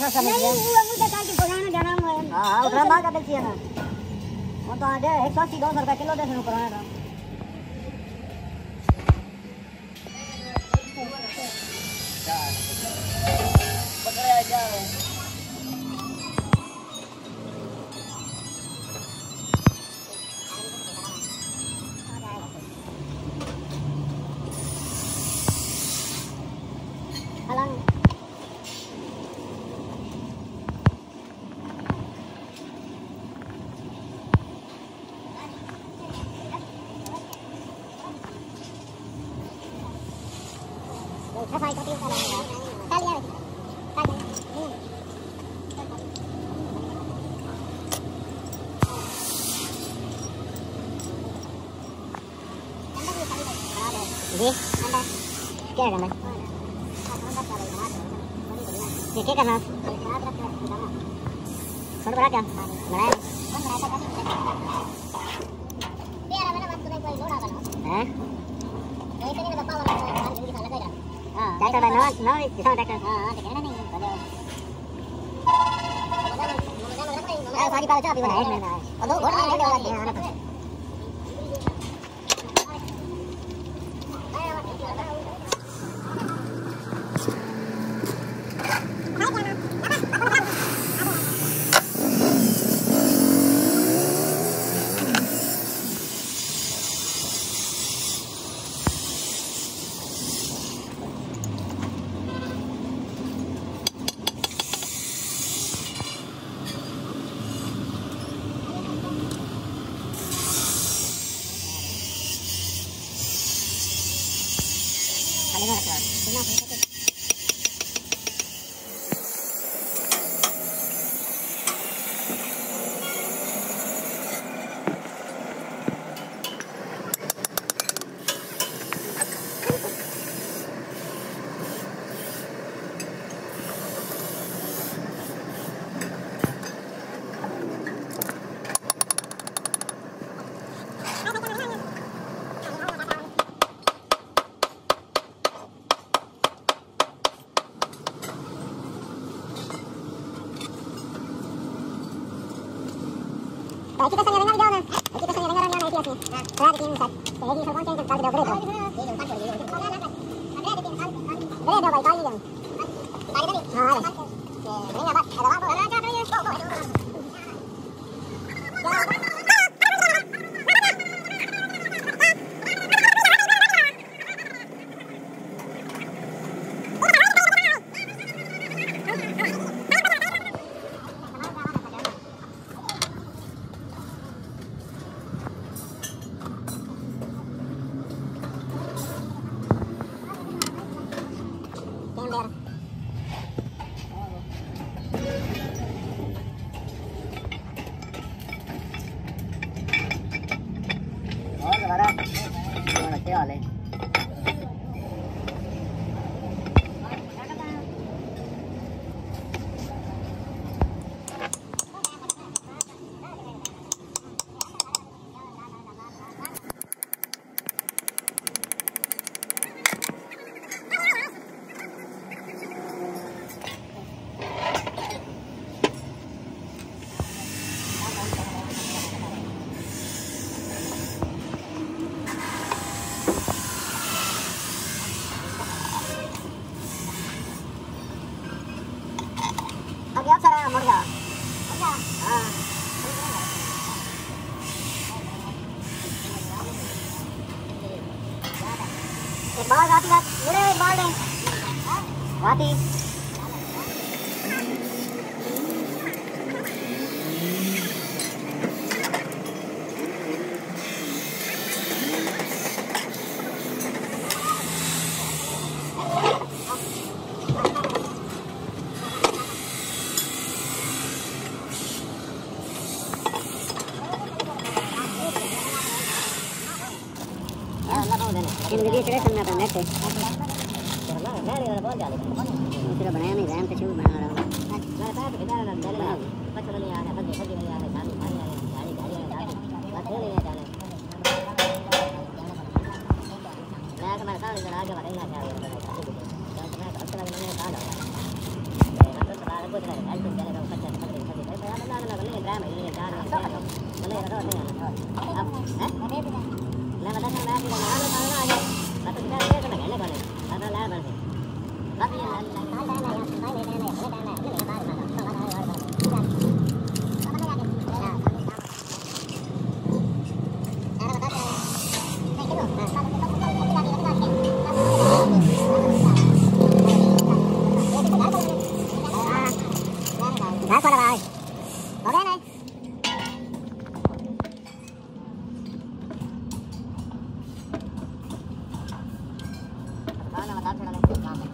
समझ गया वो मुझे कहा कि पुराना जाना है हां उधर मार का बेची है ना वो तो आज 180 200 रुपए किलो देने पुराना था पकड़े आ जा सफाई का तरीका है चल यार जी अंडा क्या करना ये क्या करना छोड़ बड़ा क्या बनाया तेरा मैंने मत कोई लोड़ा बना हैं ये तो नहीं ना पावर लगा हां ट्रैक्टर बना ना किसान ट्रैक्टर हां तो कहना नहीं बोलो सारी बात चाबी बनाए मैंने और दो घोड़ा ले वाला आना पड़े kita sangat dengar jauh kita sangat dengar orang yang itu sih saya bikin set jadi saya konsen kali dua beres ada di tim kali dua baik kali yang kali tadi ada ini apa ada apa ada apa ya बाल आती बात मेरे बाल है आती इन video चले करना था नेट पे चला मैं ये बहुत ज्यादा तेरा बनाया नहीं रैम पे शुरू बना रहा हूं मेरे पास इधर ना चले पता नहीं आ रहा बंदे नहीं आ रहे सामने पानी आ रहा गाड़ी बात हो नहीं जाने मैं हमारे साथ इधर आगे बढ़ना चाह रहा हूं मैं तो अच्छा लगा मैंने कहा मैं तो बाहर को चला है तो चलेगा ऊपर चल पकड़ के भाई ना ना नहीं ड्राम है ये चार चले रहा है अब हैं मैं बता मैं भी ना आ गया बस क्या है तो कहने वाले अब ला बस बाकी घास वाला भाई हो गया नहीं बता थोड़ा काम है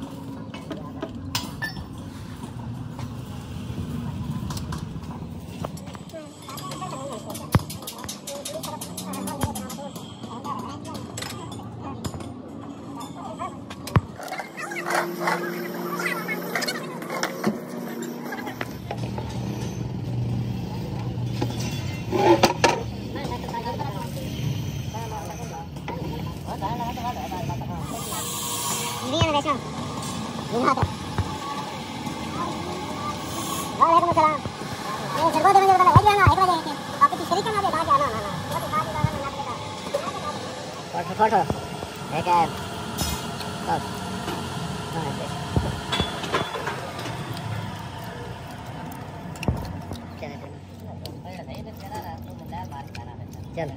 वालेकुम सलाम ये सरगो दे मुझे बता लग जाना 1 बजे आप किसी शरीक में बाहर जाना ना फोटो एक है बस चल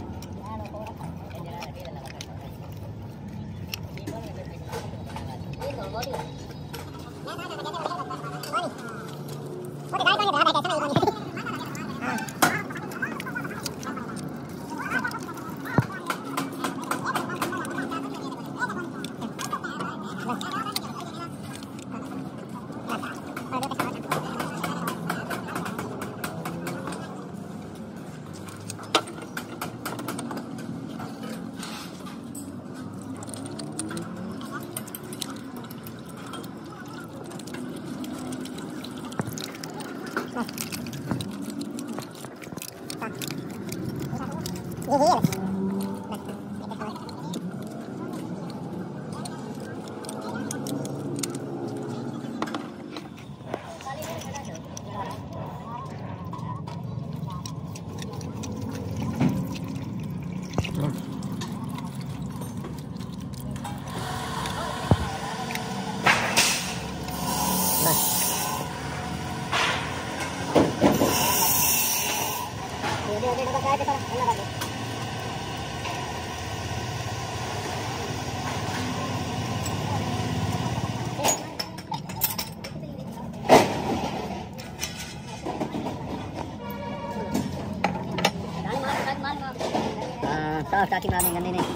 टाकी मारने गंदे ने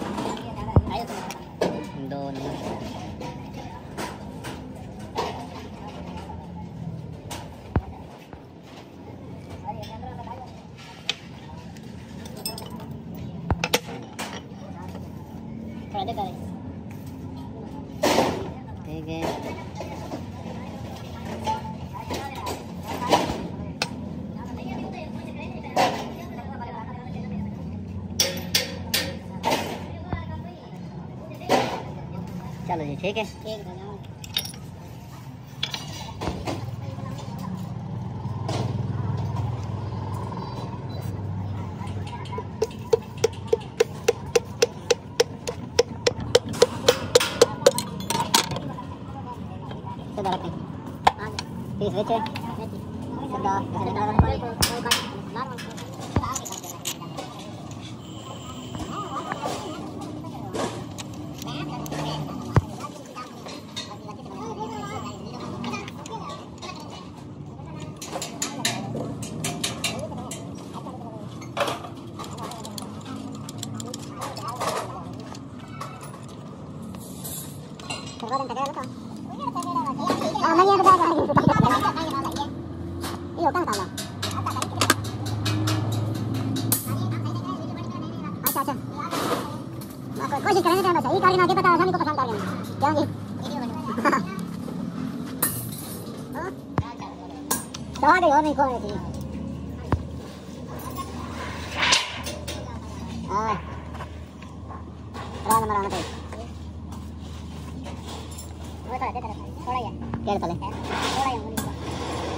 दो नहीं ठीक है चलो जी ठीक है कोशिश करेंगे तो सही करके आगे पता आसानी को पसंद कर लेंगे क्या जी सवाल और नहीं कौन है हां राम राम वो तो थोड़ा ही है क्या चले थोड़ा ही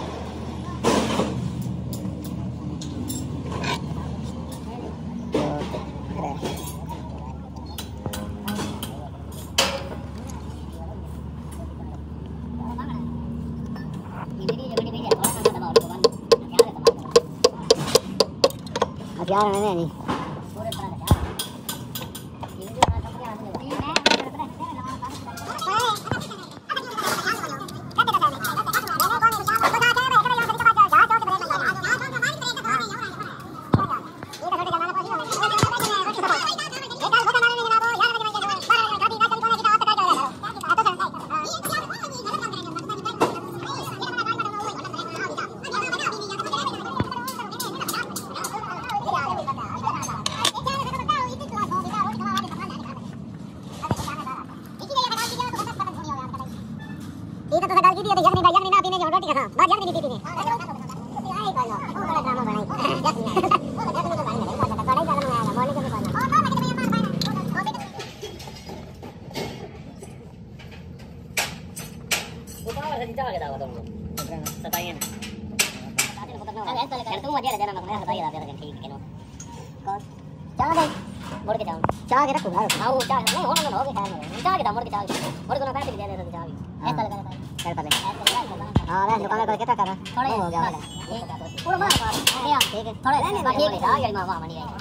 हथियार है नहीं पूरे तरह का ये जो है कंपनी आदमी ये तो सगाल की थी तो यक नहीं ना पीने की रोटी खा बात यक नहीं पीने आई कोई ना वो बड़ा ड्रामा बनाई यक नहीं वो यक नहीं तो भाई नहीं बात बड़ा ही ज्यादा मंगाया मॉर्निंग को भी करना और बाकी तो मैं मार वो पावर से जीता के दावा तुम सताइए ना अरे तुम मजा ले जाना मैं सताइए दावा तेरा ठीक है नो कौन चाह दे मोड़ के जाओ चाह के रखो हां वो चाह नहीं होना ना हो गया है चाह के दा मोड़ के मोड़ को ना पैसे दे दे चाह भी ऐसा लगा कर पहले हां मैं दुकान पर कितना कर थोड़े हो गया पूरा मार ये ठीक है थोड़े बाकी ठीक है गाड़ी में वहां बनी है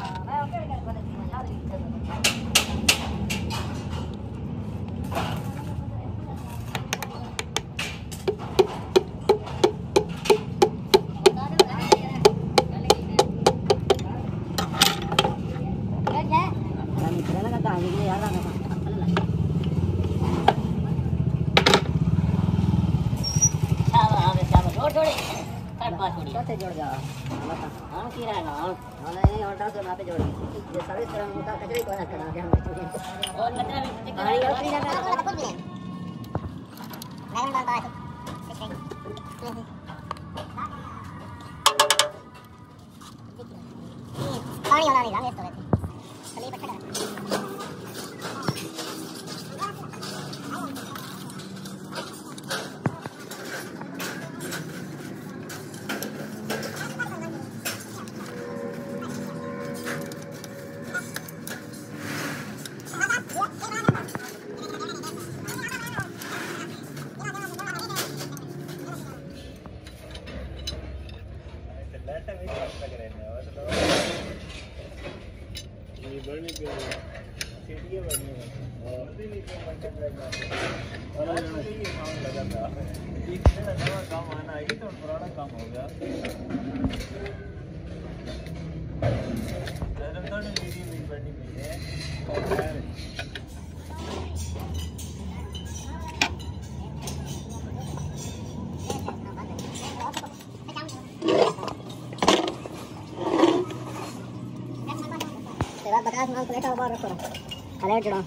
कैसे जोड़ जा हां की रहा ना हां नहीं ऑर्डर से वहां पे जोड़ ये सर्विस करना होता कचरे को ना करना ध्यान रखिए और मतलब गाड़ी और भी जाना है कुछ नहीं नहीं बात बात पानी वाला नहीं लागे तो चलिए बच्चा बकास माल प्लेट और रखो खले जुड़ा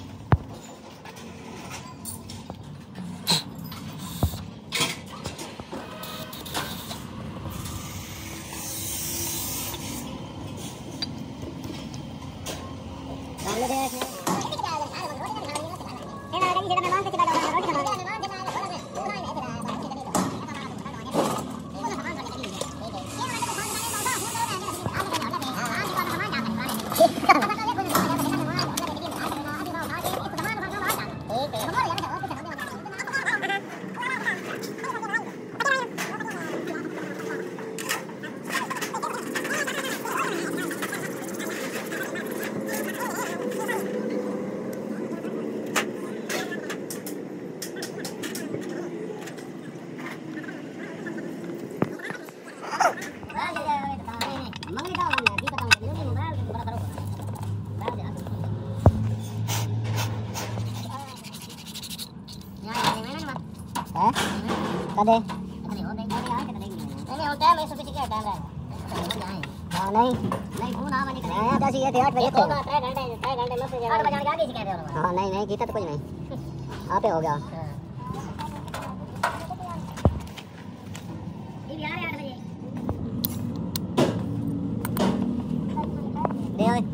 कदे नहीं हो नहीं यार कितने नहीं होता है मैं सुबह के टाइम है हां नहीं फोन आ मनी करे आया 10 ये 8 बजे तो 3 घंटे में से 8 बजे आगे ही कह रहे हो हां नहीं कीता तो कुछ नहीं आप पे हो गया ये यार 8 बजे दे ओए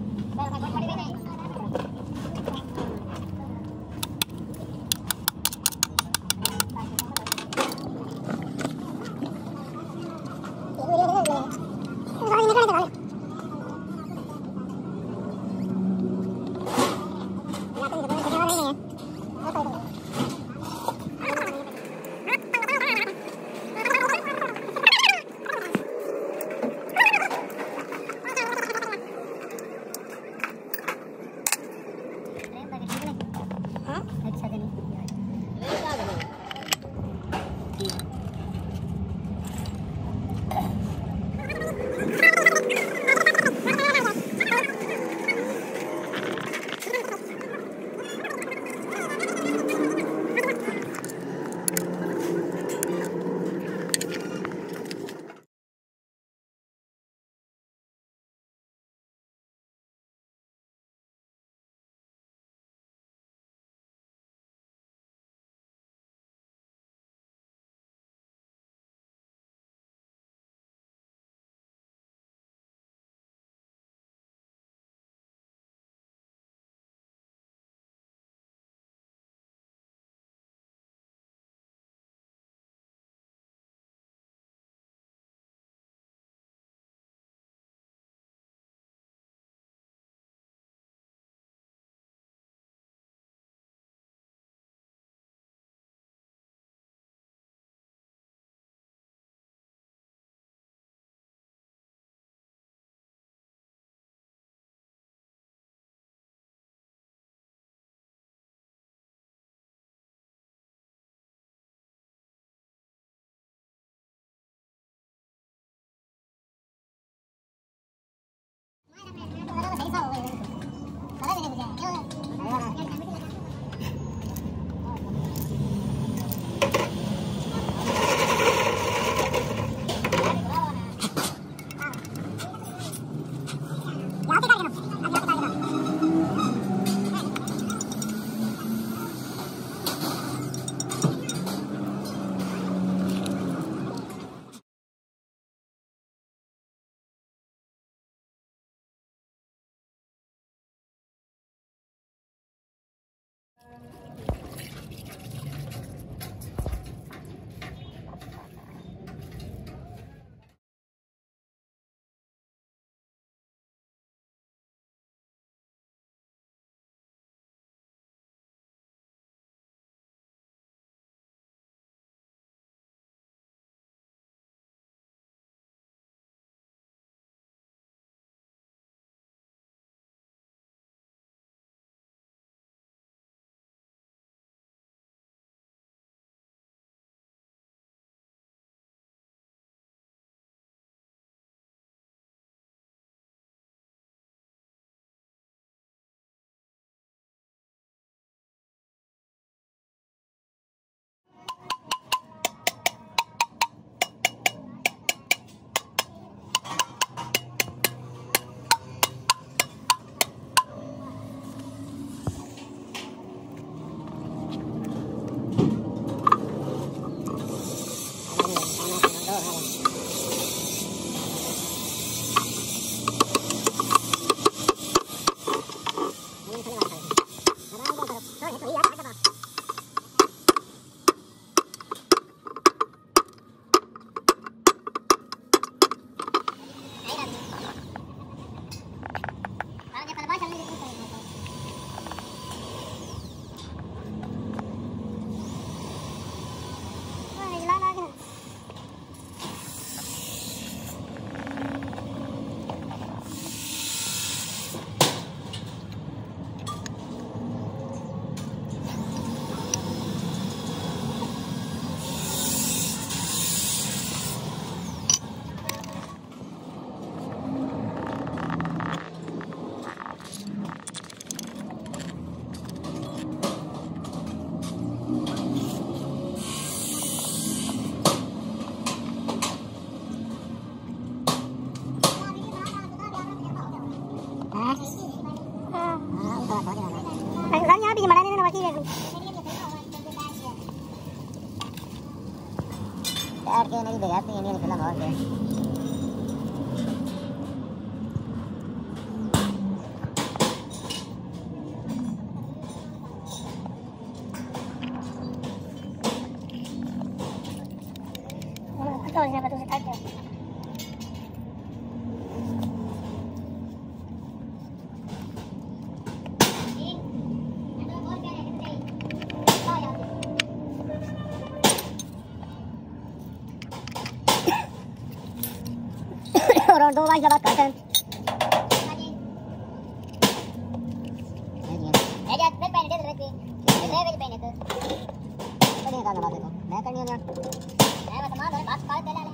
यार के नहीं भेजा नहीं निकला बहुत है तो इसे बता सकता है और दो बार जब करते हैं ये जा फिर पहने दे दे फिर पहने तो पहने का नवा देखो मैं करनी है मैं बता मां बात कर दे ले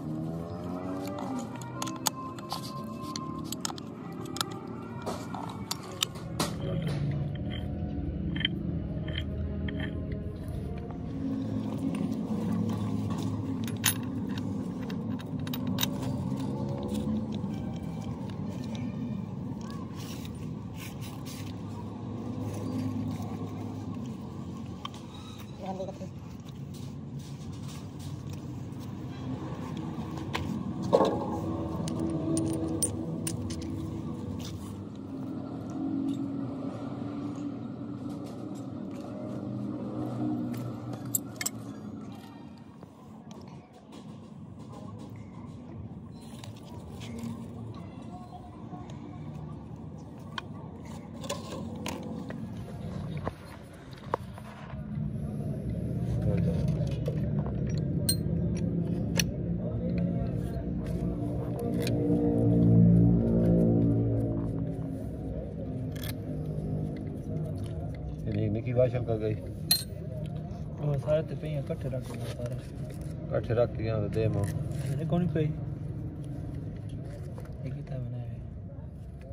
निकी वाशल कर गई वो सारे ते पे इकट्ठे रख दो सारे इकट्ठे रख दिया तो दे मो ये कौन पे एक ही था बनाया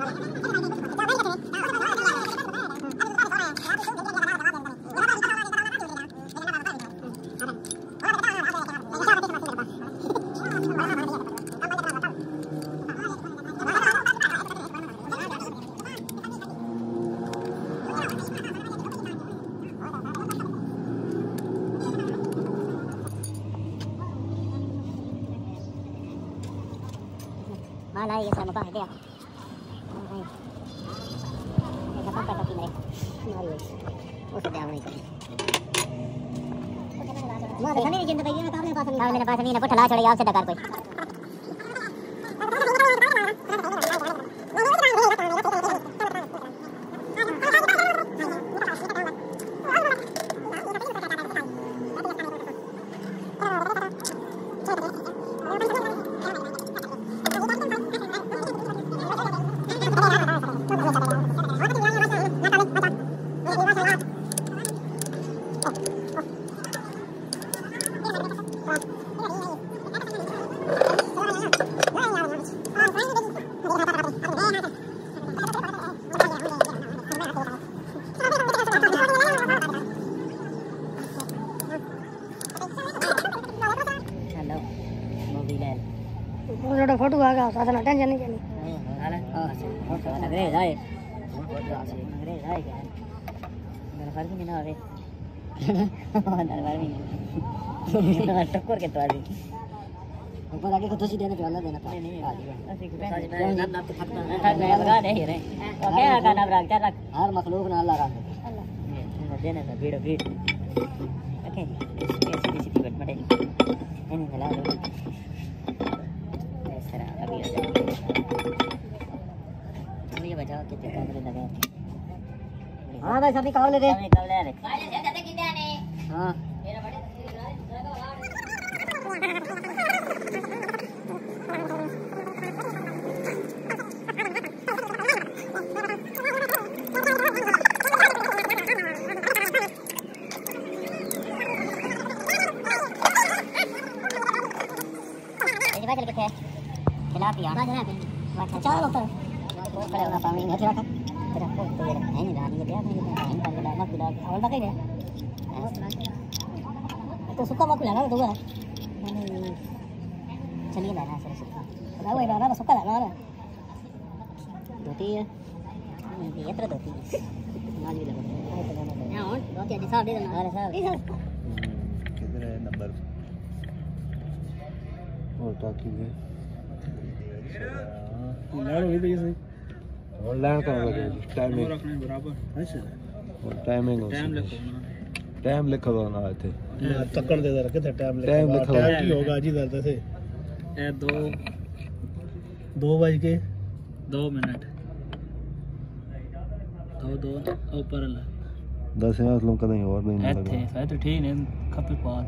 Mana ya sama Pak dia. Siapa kata kita? Mari. Oh sudah awal ini. Mana kami ni jendak ini kami pas ni. Kami ni pas ni nak putlah cari आपसे डकार कोई. फोटो आ गया साथ में टेंशन नहीं करनी फोटो अंग्रेज आए अंग्रेज आए क्या मेरा फर्ज नहीं ना आवे दरबार में टक्कर के तो आदमी ऊपर आगे को तुझी देने पे अल्लाह देना नहीं ऐसे को नाम नाम तो फटना है लगा नहीं रे तो क्या का नाम रख जा रख हर मखलूक ना अल्लाह रख अल्लाह देने तो भीड़ भीड़ ओके ऐसी सीधी बट मटे नहीं चला दो अभी आ जाओ ये बचाओ कितने कैमरे लगे हां भाई सभी कावले दे कावले दे जाते कितने ने हां मेरा बड़े ये बात चल के Tilapia. Chalo to. Kalau nak kami nggak silakan. Tidak kok tu ya. Ini dah ni dia ni. Ini dah dah nak dah. Awal tak ini. Itu suka mau pulang tu kan? Ini चलिए ना ना sir सुका. Kalau ini dah suka dah ना. Doti ya. Ini terus doti. Mal भी लगा. Ya on. Doti ada साहब दे देना. अरे साहब. किधर है नंबर और ताकि है लाड़ हुई तो ये सही और लाइन का टाइमिंग रखने बराबर अच्छा और टाइमिंग टाइम लिखा हुआ ना थे टक्कर दे दर कितने टाइम लिखा हुआ की होगा जी दर से ए 2 बज के 2 मिनट 2 ऊपर ला 10 मिनट लोग कहीं और नहीं थे शायद तो ठीक है खपे पास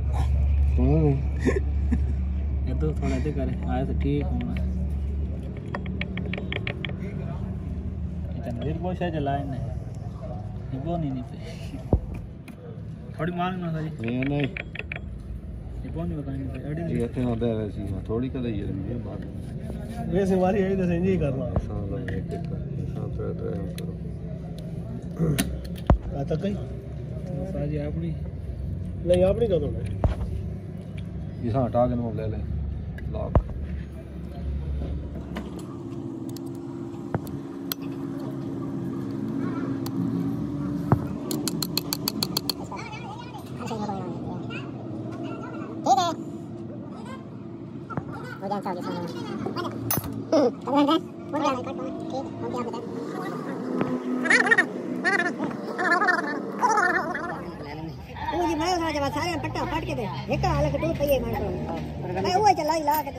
ये तो थोड़ा दे करे आया तो ठीक होना इतना देर कोई शायद चलाए नहीं ये वो नहीं पे थोड़ी मांगना था जी नहीं ये कौन नहीं बताएंगे एडी ये तो होता है वैसे ही थोड़ी कर ये बात वैसे हमारी है तो एंजॉय करना साल में एक साल से ड्राइव करो आता कहीं साजी अपनी नहीं अपनी का तो ये हाँ हटा के ले ले लॉक सारे पट्टा फाट के दे एक हाल के 2 पहिए मार मैं वो चला ला के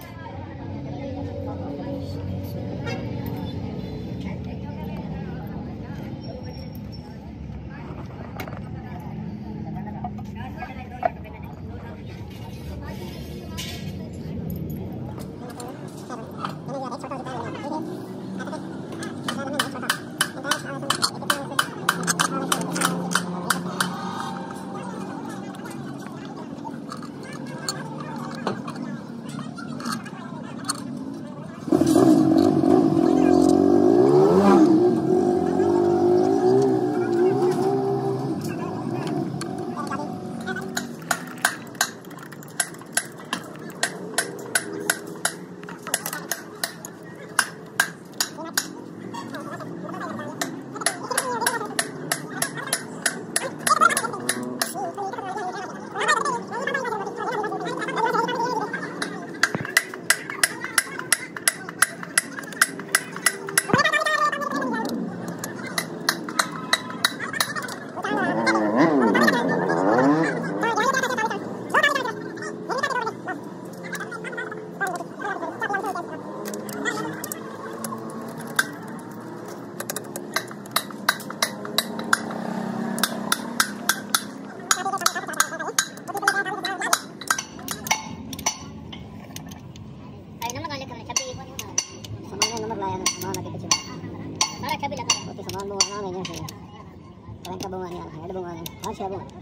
अच्छा भी लगा ओके सामान वो आना है जैसे रंग का बुआ नहीं हेड बुआ नहीं हर शय बुआ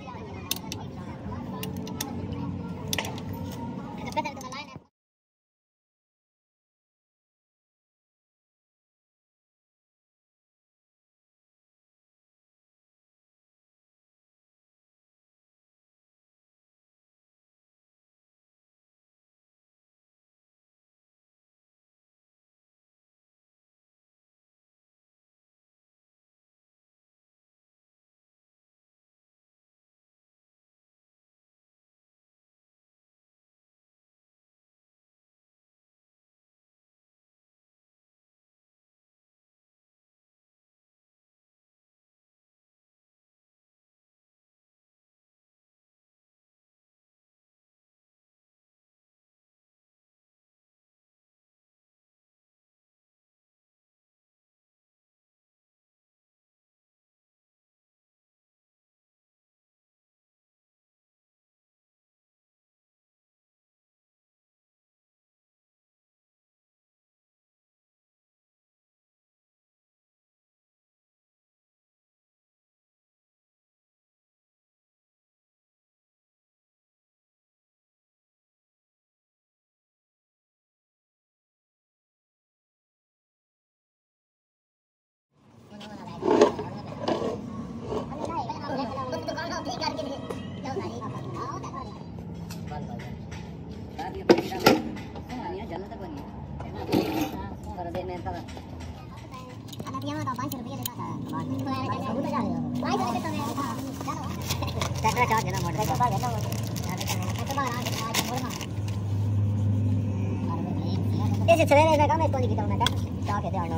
ऐसे चले रहेगा मैं इसको नहीं गिटाऊं मैं क्या कहते हैं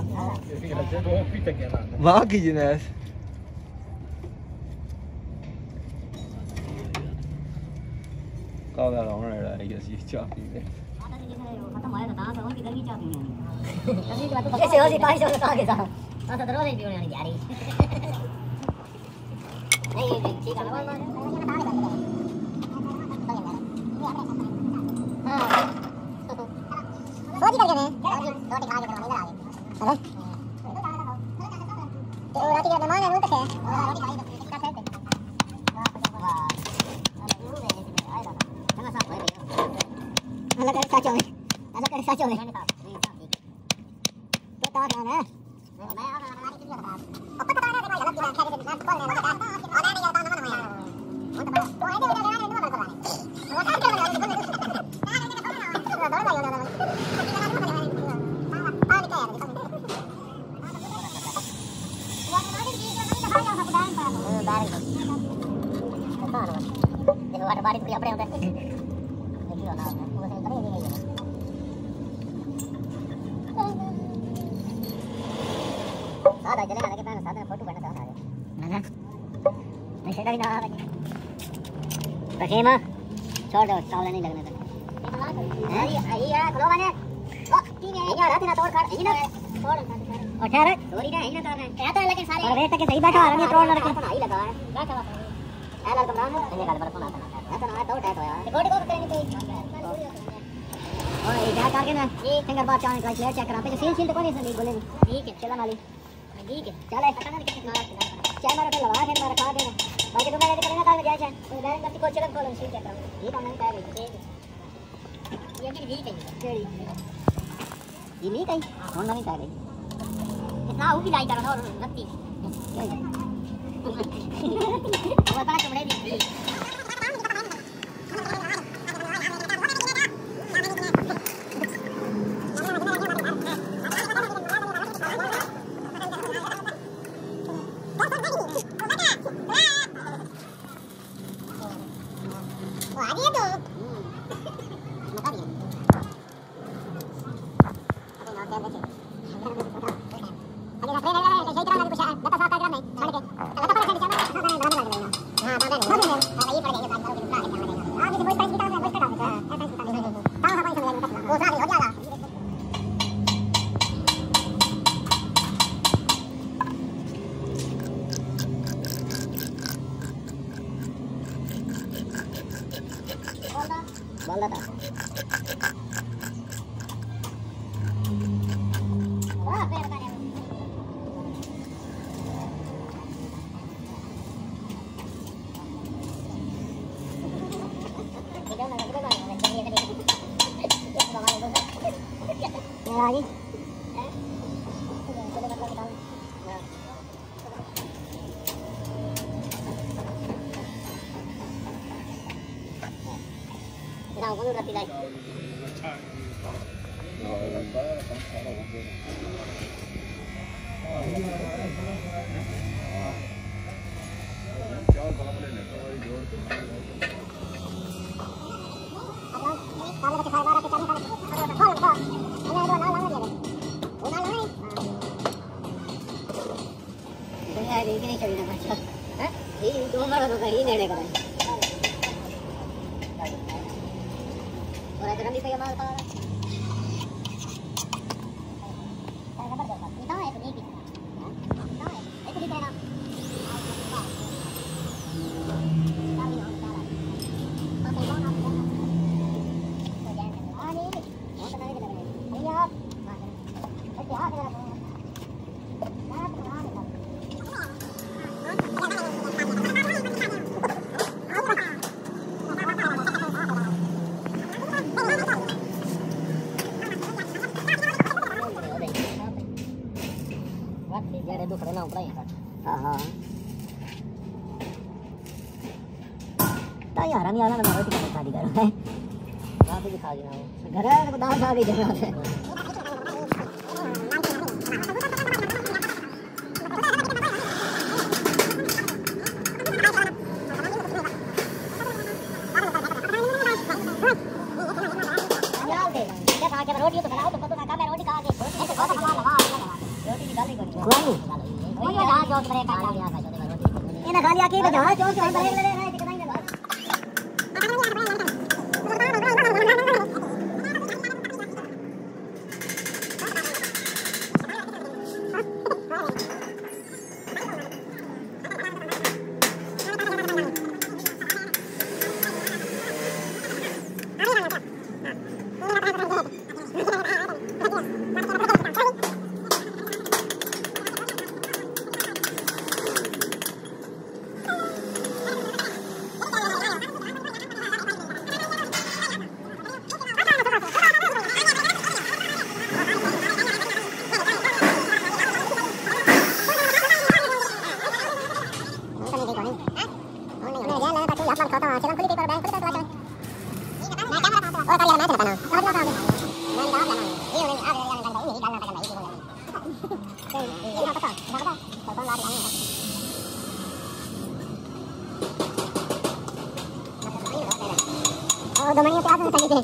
वाह की जिनेस का वाला होने रहा है ये चाय पी ले खत्म होया था तो उनकी गर्मी चाह पीनी गर्मी की बात तो कैसे हो सी पाई जो कहां के साथ ऐसा तो रोज ही पीने वाली यारी नहीं ठीक है हां सोची करके ने रोटी खा के बनाने लगा अरे तो रात के मेहमान है वो तो है रोटी खाई तो क्या कहते वाह चंगा साफ है अलग अलग साचो में तो तार ना मैं आ रहा हूं अपन तो ना भाई अलग दिमाग खेले से बिना कॉल लेना और नहीं जाता ना मैं वो तो है दे ना नहीं मत करवाने वो क्या कर रहा है बोल देखो बारिश भी अपने होते हैं देखियो ना वो से करेंगे सादा चलेगा लेकिन मैं सादा फोटो करना चाहता हूं ना मैं शेड़ा ही ना आ रही रखेमा छोड़ दो चावल नहीं लगने दे ये खलो बने ओ ठीक है ये रात ना तोड़ कर ये ना तोड़ और ठहर चोरी ना है ना तोड़ है तो लेकिन सारे और वेट के सही बैठा रहा है तोड़ लड़के तो नहीं लगा है क्या चला है लड़का ना मैंने गाल पर फोन आता है तो ना तो उठा तो यार रिकॉर्ड को करेंगे तो और ये क्या करके ना ये फिंगर बात चाहे क्लास ले चेक करा पे सील सील तो कोई नहीं बोले ठीक है चला माली ठीक है चले पता नहीं कितना मारा चाय मारा तो लगा फिर मारा खा देना बाकी तो मैं नहीं करेंगे काल में जाए तो डायरेक्ट करके कोई चलन खोलो सील चेक करा ये तो मैंने कहा ठीक है ये भी ठीक है ये नहीं कहीं कौन नहीं कह रही इतना वो भी लाई करो और नत्ती वो बड़ा चमड़े दी जी Rau có được thì đây. Ini kini cari nama macam, ini dua malam tu kali ni kan. Orang tu nanti saya malu kalau. Saya dapat dapat. Ini tahu itu ni. Tahu itu di mana? Tahu ni orang salah. Pakai mana? Ah ni, orang tu nanti kita ni. Ayat, macam. Okey, ah kita. ताई हरामी वाला ना रोटी का शादी करो है वहां पे खा लेना घर है तो दाल खा भी देना है रोटी तो बनाओ तो पता ना मैं रोटी खा के ऐसे बहुत हवा लगा रोटी की दाल ही करो कोई वो जहां जो बड़े का लिया का रोटी इन्हें खा लिया के जहां जो बड़े बड़े रहे कितना ही लगा Domani te hacen salir.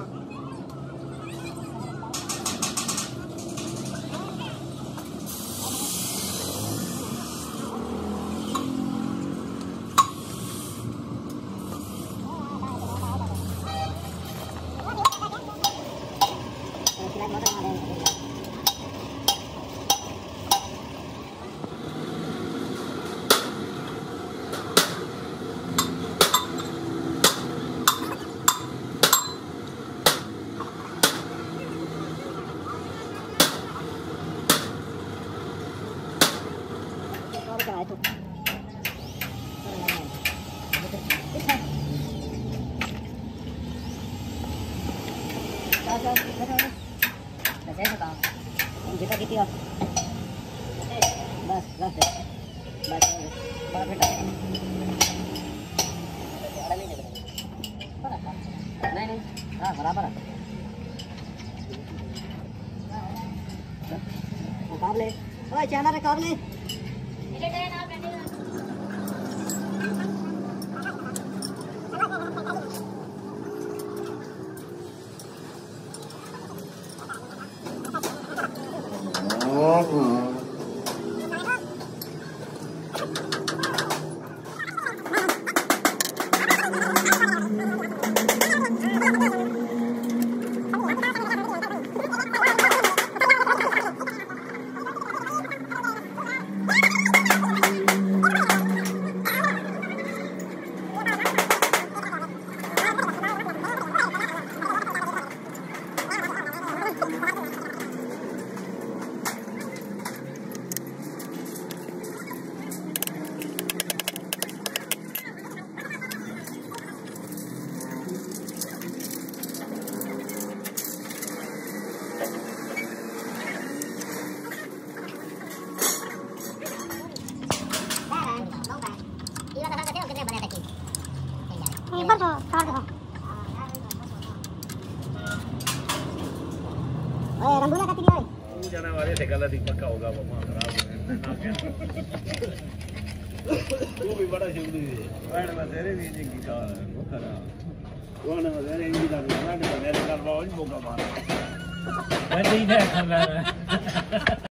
Channel record ले काट रहा ओए रंगूला काटी दिया तू जाने वाले से गलती पक्का होगा बाबा खराब तू भी बड़ा शुक्र है बैठ में तेरे भी जी की कार है खराब वो ना तेरे इंजी का मेरे का बहुत मौका मारा मैं नहीं है